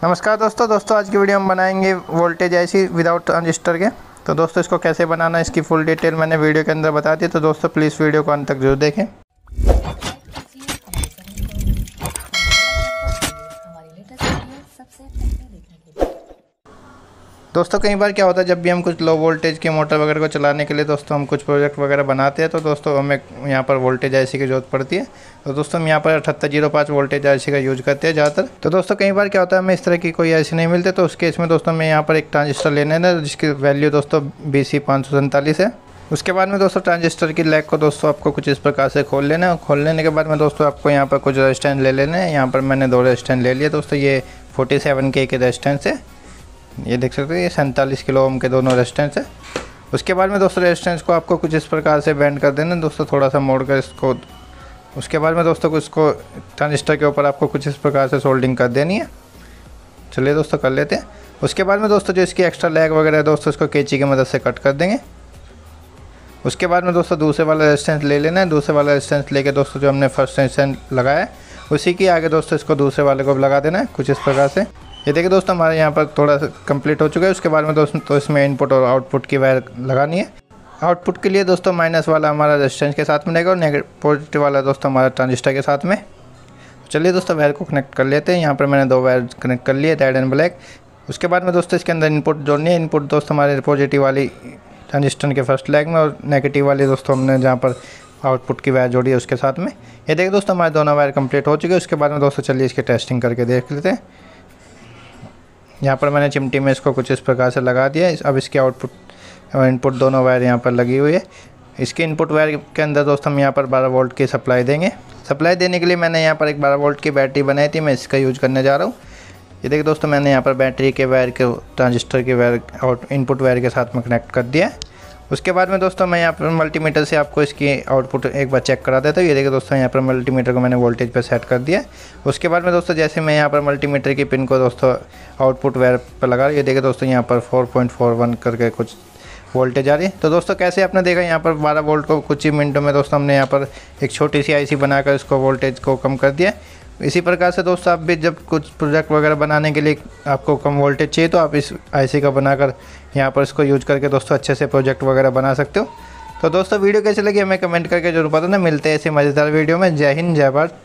नमस्कार दोस्तों आज की वीडियो हम बनाएंगे वोल्टेज आईसी विदाउट ट्रांजिस्टर के। तो दोस्तों इसको कैसे बनाना है इसकी फुल डिटेल मैंने वीडियो के अंदर बता दी। तो दोस्तों प्लीज़ वीडियो को अंत तक जरूर देखें। दोस्तों कई बार क्या होता है, जब भी हम कुछ लो वोल्टेज के मोटर वगैरह को चलाने के लिए दोस्तों हम कुछ प्रोजेक्ट वगैरह बनाते हैं तो दोस्तों हमें यहाँ पर वोल्टेज आईसी की जरूरत पड़ती है। तो दोस्तों हम यहाँ पर 7805 वोल्टेज आईसी का यूज करते हैं ज़्यादातर। तो दोस्तों कई बार क्या होता है हमें इस तरह की कोई आईसी नहीं मिलती, तो उस केस में दोस्तों हमें यहाँ पर एक ट्रांजिस्टर लेना है जिसकी वैल्यू दोस्तों BC547 है। उसके बाद में दोस्तों ट्रांजिस्टर की लैग को दोस्तों आपको कुछ इस प्रकार से खोल लेना है। खोल लेने के बाद में दोस्तों आपको यहाँ पर कुछ रेजिस्टेंस ले लेने हैं। यहाँ पर मैंने 2 रेजिस्टेंस ले लिए दोस्तों, ये 47K के रेजिस्टेंस है, ये देख सकते हैं, ये 47 किलो ओम के दोनों रेजिस्टेंस है। उसके बाद में दोस्तों रेजिस्टेंस को आपको कुछ इस प्रकार से बेंड कर देना दोस्तों, थोड़ा सा मोड़ कर इसको। उसके बाद में दोस्तों इसको ट्रांजिस्टर के ऊपर आपको कुछ इस प्रकार से सोल्डिंग कर देनी है। चलिए दोस्तों कर लेते हैं। उसके बाद में दोस्तों जो इसकी एक्स्ट्रा लैग वगैरह है दोस्तों इसको कैंची की मदद से कट कर देंगे। उसके बाद में दोस्तों दूसरे वाला रेजिस्टेंस ले लेना है। दूसरे वाला रेजिस्टेंस लेके दोस्तों जो हमने फर्स्ट रेजिस्टेंस लगाया है उसी के आगे दोस्तों इसको दूसरे वाले को लगा देना है कुछ इस प्रकार से। ये देखिए दोस्तों हमारे यहाँ पर थोड़ा सा कंप्लीट हो चुका है। उसके बाद में दोस्तों तो इसमें इनपुट और आउटपुट की वायर लगानी है। आउटपुट के लिए दोस्तों माइनस वाला हमारा रेजिस्टेंस के साथ में रहेगा और पॉजिटिव वाला दोस्तों हमारा ट्रांजिस्टर के साथ में। चलिए दोस्तों वायर को कनेक्ट कर लेते हैं। यहाँ पर मैंने 2 वायर कनेक्ट कर लिए, रेड एंड ब्लैक। उसके बाद में दोस्तों इसके अंदर इनपुट जोड़नी है। इनपुट दोस्तों हमारे पॉजिटिव वाली ट्रांजिस्टर के फर्स्ट लेग में और नेगेटिव वाली दोस्तों हमने जहाँ पर आउटपुट की वायर जोड़ी है उसके साथ में। ये देखिए दोस्तों हमारे दोनों वायर कंप्लीट हो चुके हैं। उसके बाद में दोस्तों चलिए इसकी टेस्टिंग करके देख लेते हैं। यहाँ पर मैंने चिमटी में इसको कुछ इस प्रकार से लगा दिया। अब इसके आउटपुट और इनपुट दोनों वायर यहाँ पर लगी हुई है। इसके इनपुट वायर के अंदर दोस्तों हम यहाँ पर 12 वोल्ट की सप्लाई देंगे। सप्लाई देने के लिए मैंने यहाँ पर एक 12 वोल्ट की बैटरी बनाई थी, मैं इसका यूज करने जा रहा हूँ। ये देखिए दोस्तों मैंने यहाँ पर बैटरी के वायर के ट्रांजिस्टर के वायर और इनपुट वायर के साथ में कनेक्ट कर दिया है। उसके बाद में दोस्तों मैं यहाँ पर मल्टीमीटर से आपको इसकी आउटपुट एक बार चेक करा देता हूँ। ये देखिए दोस्तों यहाँ पर मल्टीमीटर को मैंने वोल्टेज पर सेट कर दिया है। उसके बाद में दोस्तों जैसे मैं यहाँ पर मल्टीमीटर की पिन को दोस्तों आउटपुट वायर पर लगा, ये देखिए दोस्तों यहाँ पर 4.41 करके कुछ वोल्टेज आ रही है। तो दोस्तों कैसे आपने देखा यहाँ पर 12 वोल्ट को कुछ ही मिनटों में दोस्तों हमने यहाँ पर एक छोटी सी आईसी बनाकर इसको वोल्टेज को कम कर दिया। इसी प्रकार से दोस्तों आप भी जब कुछ प्रोजेक्ट वगैरह बनाने के लिए आपको कम वोल्टेज चाहिए तो आप इस आईसी का बनाकर यहाँ पर इसको यूज करके दोस्तों अच्छे से प्रोजेक्ट वगैरह बना सकते हो। तो दोस्तों वीडियो कैसे लगी हमें कमेंट करके जरूर बताना। मिलते हैं ऐसे मज़ेदार वीडियो में। जय हिंद जय भारत।